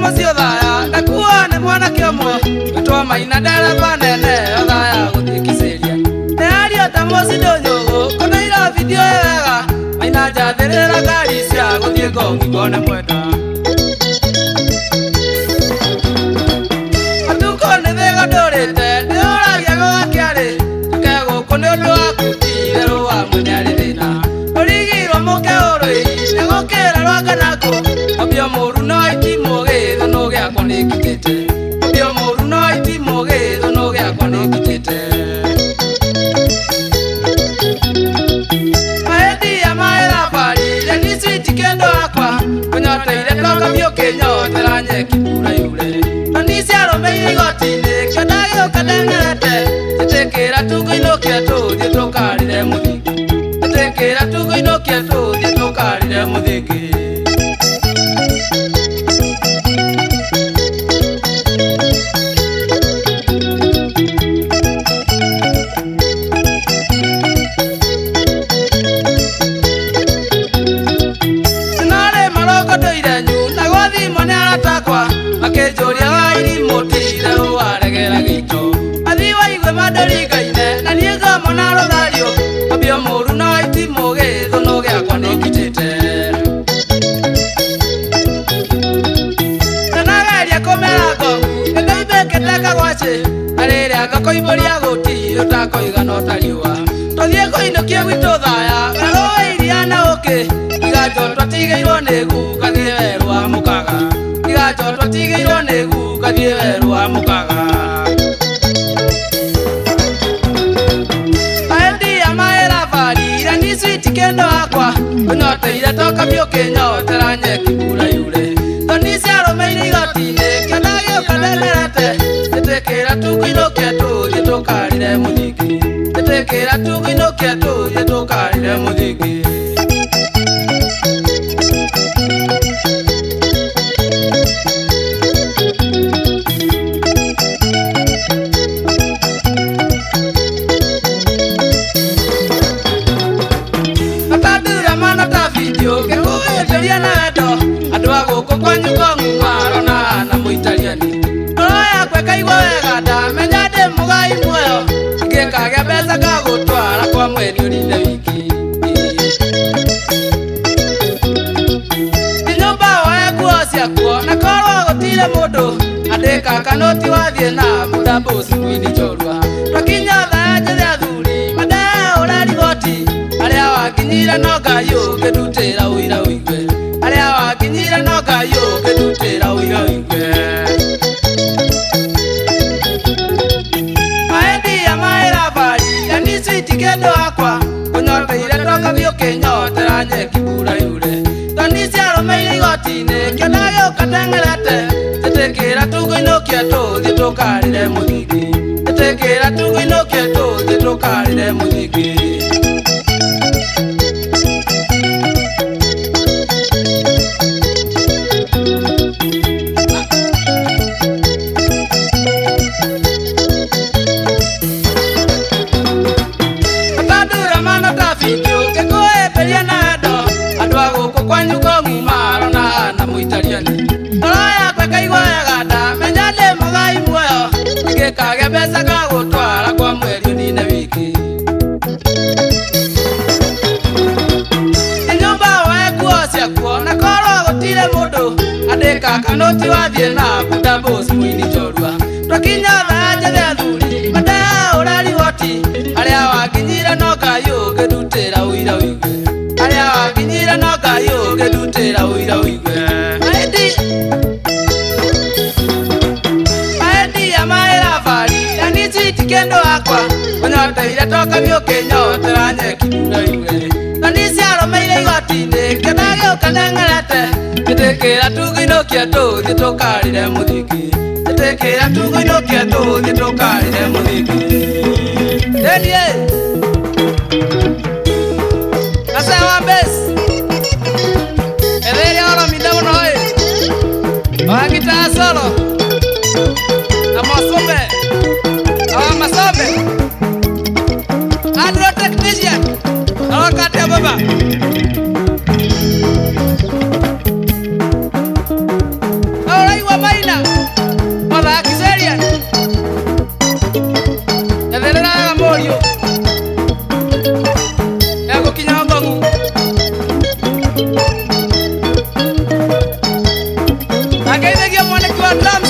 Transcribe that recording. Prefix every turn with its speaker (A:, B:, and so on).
A: musio thaya ndakuwa ne mwana kiomo twa maina dara banene thaya guthikiciria ne ario ta musido nyogo kana ira video wega maina jathirira ngari cia guthie ngongi ngone mwenda atuko ne thega ndorite ne oragia gogakiari tukego kune undu wakuti ro wa munyari thina origiro muke oroi ne gokera rwakanako obio muru no itimo githo no giakwa nikitite obio muru no itimo githo no giakwa nikitite maedi ya maera pari ni sweet kendo akwa kunyoteire toka bio kenyotera nyeki pura yure ani ciaro mei gotine kadagio kadangerete tetekera tuguino kietu thitokarire muthiki tetekera tuguino kietu thitokarire muthiki makejoria wairi motire ruaregera gito athiwa igwe madarigaine na niega monaro thario abio muru no itimo githo no giakwa nikitite nanageria kumera ngongu ndeibeketeka gwaci ariria ngakoiboria guti utakoiga no tariwa tothie koinokie gwitu thaya garoiria na uki igajo twatigeirwo nigu kathie werwa mukaga igachotwa tigeirwo nigu kathie werwa mukaga aendi ya maera bari ni sweet kendo akwa unyoteire toka bio kenyotera nyeki pura yure toni ciaro meiri gotine kadagio kadengerete tetekera tuguino kietu thitukarire muthiki tetekera tuguino kietu thitukarire muthiki na muitaliani oya kwekaigwa wega nda menya ndi mugai muoyo ngikagĩa mbeca ngagũtwara kwa mweni ũrinde wiki nyũmba woe nguo ciakuo na korwo gũtirĩ mũndũ andĩka kanũti wathiĩ na mũthambo ũcikuini njorua twakinya thaya njĩthĩ athuri mandee ũrarigoti arĩa wanginyire no ngai ũngĩndutĩra ũira ũigwe arĩa wanginyire no ngai ũngĩndutĩra ũira ũigwe maendi ya maera bari yani sweet kendo akwa kunyoteire toka bio kenyotera nyeki pura yure toni ciaro meiri gotine kĩonagio kadengerete tetekera tuguino kietu thitukarire muthiki tetekera tuguino kietu thitukarire muthiki kage mbeca gagũtwara kwa mweri ũnine wiki nyũmba woe nguo ciakuo na korwo gũtirĩ mũndũ andĩka kanũti wathiĩ na mũthambo ũcikuini njorua twakinya thaya njĩthĩ athuri mandee ũrarigoti arĩa wanginyire no ngai ũngĩndutĩra ũira ũigwe arĩa wanginyire no ngai ũngĩndutĩra ũira ũigwe kendo akwa unyoteire toka bio kenyotera nyeki pura yure toni ciaro meire igotine kĩonagio kadengerete tetekera tuguino kietu thitukarire muthiki tetekera tuguino kietu thitukarire muthiki endie asewa bes etheria oro minda muno wagita solo na masombe Masobe Agro technician Alokate baba Alright Tata